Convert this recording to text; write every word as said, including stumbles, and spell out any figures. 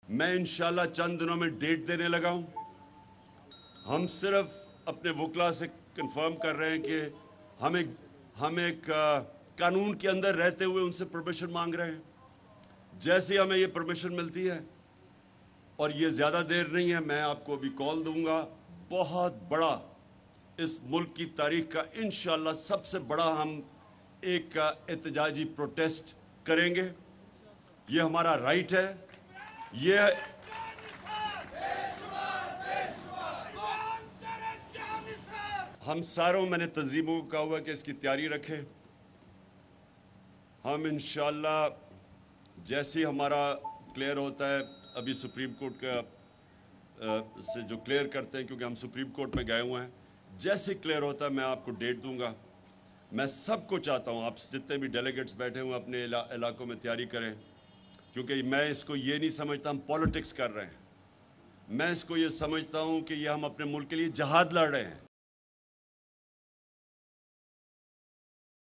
मैं इंशाल्लाह चंद दिनों में डेट देने लगा हूं। हम सिर्फ अपने वकला से कंफर्म कर रहे हैं कि हम एक हम एक आ, कानून के अंदर रहते हुए उनसे परमिशन मांग रहे हैं। जैसे ही हमें ये परमिशन मिलती है, और ये ज़्यादा देर नहीं है, मैं आपको अभी कॉल दूंगा। बहुत बड़ा इस मुल्क की तारीख का इंशाल्लाह सबसे बड़ा हम एक एहतजाजी प्रोटेस्ट करेंगे। ये हमारा राइट है। ये हम सारों मैंने तंजीमों को कहा हुआ कि इसकी तैयारी रखें। हम इंशाल्लाह जैसे ही हमारा क्लियर होता है, अभी सुप्रीम कोर्ट का आ, से जो क्लियर करते हैं, क्योंकि हम सुप्रीम कोर्ट में गए हुए हैं, जैसे क्लियर होता है मैं आपको डेट दूंगा। मैं सबको चाहता हूं, आप जितने भी डेलीगेट्स बैठे हुए अपने इला, इलाकों में तैयारी करें, क्योंकि मैं इसको ये नहीं समझता हम पॉलिटिक्स कर रहे हैं। मैं इसको ये समझता हूं कि ये हम अपने मुल्क के लिए जहाद लड़ रहे हैं।